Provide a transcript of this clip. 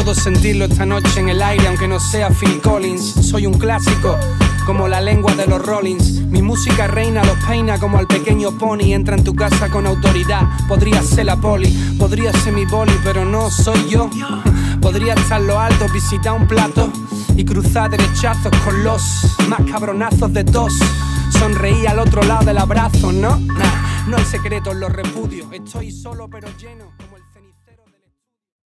Puedo sentirlo esta noche en el aire, aunque no sea Phil Collins. Soy un clásico, como la lengua de los Rollins. Mi música reina, los peina como al pequeño pony. Entra en tu casa con autoridad, podría ser la poli, podría ser mi boli, pero no soy yo. Podría estar en lo alto, visitar un plato y cruzar derechazos con los más cabronazos de dos. Sonreí al otro lado del abrazo, ¿no? Nah, no hay secretos, los repudio. Estoy solo pero lleno.